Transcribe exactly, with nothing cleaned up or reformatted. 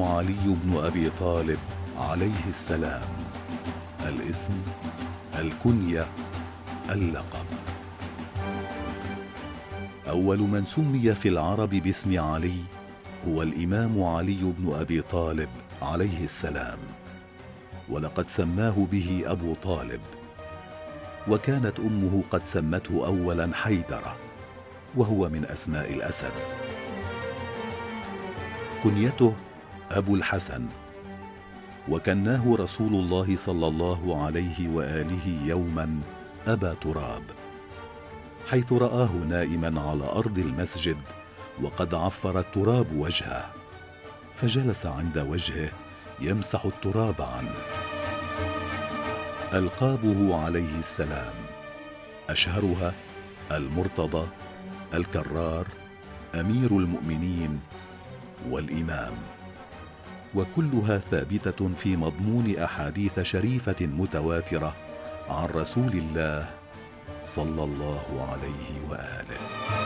الإمام علي بن أبي طالب عليه السلام. الاسم، الكنية، اللقب. أول من سمي في العرب باسم علي هو الإمام علي بن أبي طالب عليه السلام، ولقد سماه به أبو طالب، وكانت أمه قد سمته أولا حيدرة، وهو من أسماء الأسد. كنيته أبو الحسن، وكناه رسول الله صلى الله عليه وآله يوما أبا تراب، حيث رآه نائما على أرض المسجد وقد عفر التراب وجهه، فجلس عند وجهه يمسح التراب عنه. ألقابه عليه السلام أشهرها المرتضى، الكرار، أمير المؤمنين، والإمام، وكلها ثابتة في مضمون أحاديث شريفة متواترة عن رسول الله صلى الله عليه وآله.